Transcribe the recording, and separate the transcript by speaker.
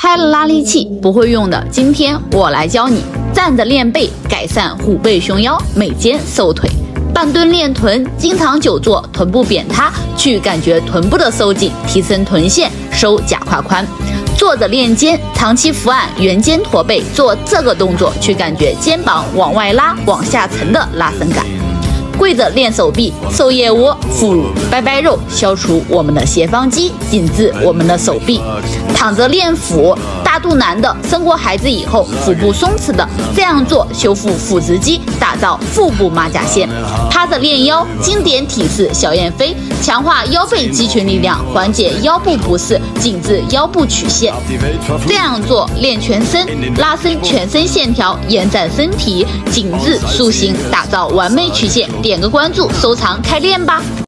Speaker 1: 开了拉力器不会用的，今天我来教你。站着练背，改善虎背熊腰，美肩瘦腿。半蹲练臀，经常久坐，臀部扁塌，去感觉臀部的收紧，提升臀线，收假胯宽。坐着练肩，长期伏案，圆肩驼背，做这个动作，去感觉肩膀往外拉，往下沉的拉伸感。跪着练手臂，瘦腋窝，副乳，掰掰肉，消除我们的斜方肌，紧致我们的手臂。躺着练腹，大肚腩的，生过孩子以后腹部松弛的，这样做修复腹直肌，打造腹部马甲线。趴着练腰，经典体式小燕飞，强化腰背肌群力量，缓解腰部不适，紧致腰部曲线。这样做练全身，拉伸全身线条，延展身体，紧致塑形，打造完美曲线。点个关注，收藏，开练吧！